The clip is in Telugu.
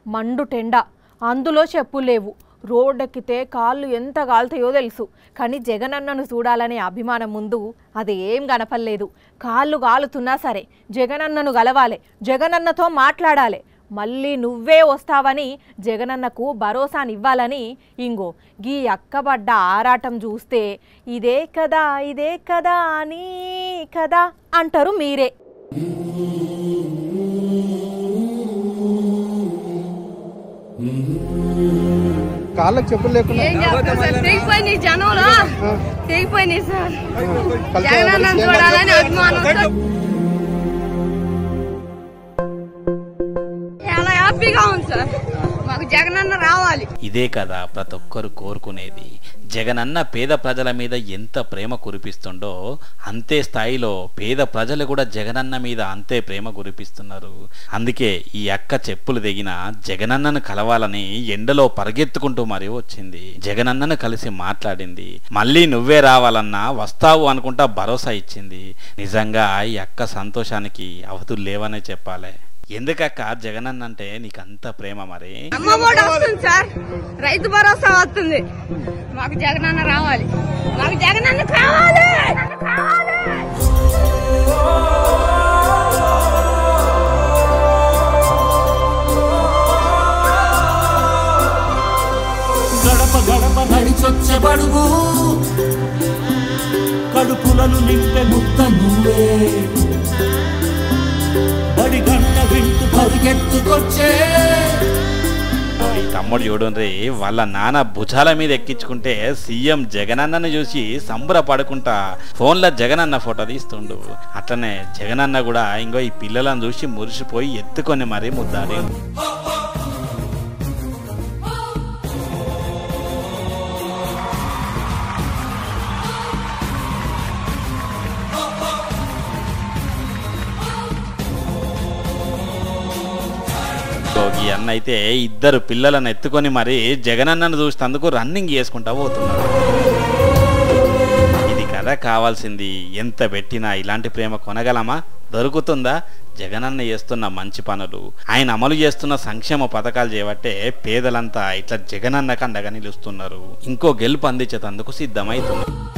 మండు టెండ, అందులో చెప్పులు లేవు. రోడ్డెక్కితే కాళ్ళు ఎంత కాలుతాయో తెలుసు. కానీ జగనన్నను చూడాలనే అభిమానం ముందు అది ఏం కనపడలేదు. కాళ్ళు కాలుతున్నా సరే జగనన్నను గలవాలి, జగనన్నతో మాట్లాడాలి, మళ్ళీ నువ్వే వస్తావని జగనన్నకు భరోసానివ్వాలని ఇంగో గీ అక్కబడ్డ ఆరాటం చూస్తే ఇదే కదా అని కదా అంటారు మీరే. కాళ్ళకి చెప్పులు లేకుండా తెగిపోయినాయి, జనంలో తెగిపోయినాయి సార్. జగనన్న చూడాలని అభిమానంతో చాలా హ్యాపీగా ఉంది సార్. మాకు జగనన్న రావాలి. ఇదే కదా ప్రతి ఒక్కరు కోరుకునేది. జగనన్న పేద ప్రజల మీద ఎంత ప్రేమ కురిపిస్తుండో అంతే స్థాయిలో పేద ప్రజలు కూడా జగనన్న మీద అంతే ప్రేమ కురిపిస్తున్నారు. అందుకే ఈ అక్క చెప్పులు దిగిన జగనన్నను కలవాలని ఎండలో పరిగెత్తుకుంటూ మరీ వచ్చింది. జగనన్నను కలిసి మాట్లాడింది. మళ్ళీ నువ్వే రావాలన్నా వస్తావు అనుకుంటా భరోసా ఇచ్చింది. నిజంగా ఈ అక్క సంతోషానికి అవధులు లేవనే చెప్పాలి. ఎందుకక్క జగనన్న అంటే నీకంత ప్రేమ? మరి అమ్మఒడి వస్తుంది సార్, రైతు భరోసా వస్తుంది. మాకు జగనన్న రావాలి, మాకు జగనన్న కావాలి. గడప గడప నడిచొచ్చే బడుగు, కడుపులను నింపే ముద్ద నువ్వే, ఈ తమ్ముడు చూడండి, వాళ్ళ నాన్న భుజాల మీద ఎక్కించుకుంటే సీఎం జగనన్నను చూసి సంబరపడుకుంటా ఫోన్లో జగనన్న ఫోటో తీస్తుండు. అట్లనే జగనన్న కూడా ఇంకో ఈ పిల్లలను చూసి మురిసిపోయి ఎత్తుకొని మరీ ముద్దాడి. ఈ అన్న అయితే ఇద్దరు పిల్లలను ఎత్తుకొని మరి జగనన్నను చూసినందుకు రన్నింగ్ చేసుకుంటా పోతున్నాడు. ఇది కదా కావాల్సింది. ఎంత పెట్టినా ఇలాంటి ప్రేమ కొనగలమా? దొరుకుతుందా? జగనన్న చేస్తున్న మంచి పనులు, ఆయన అమలు చేస్తున్న సంక్షేమ పథకాలు చేయబట్టే పేదలంతా ఇట్లా జగనన్నకు అండగా నిలుస్తున్నారు. ఇంకో గెలుపు అందించేందుకు సిద్ధమవుతున్నారు.